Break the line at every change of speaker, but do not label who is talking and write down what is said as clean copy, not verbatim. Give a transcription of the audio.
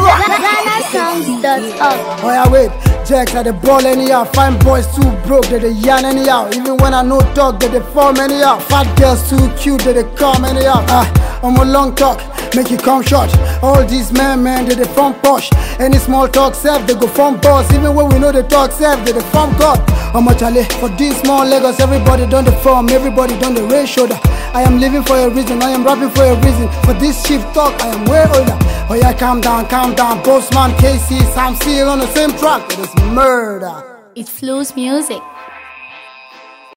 GhanaSongs.org.
Oh yeah, wait. Jacks at the ball anyhow. Fine boys too broke, they yarn anyhow. Even when I no talk, they form anyhow. Fat girls too cute, they come anyhow. I'm a long talk, make it come short. All these men, they form posh. Any small talk self, they go form boss. Even when we know they talk self, they form God. How much I lay for these small Lagos? Everybody done the form, everybody done the raise shoulder. I am living for a reason, I am rapping for a reason. For this cheap talk, I am way older. Oh yeah, calm down, Postman, KC, Sam Seal on the same track. It is murder.
It flows music.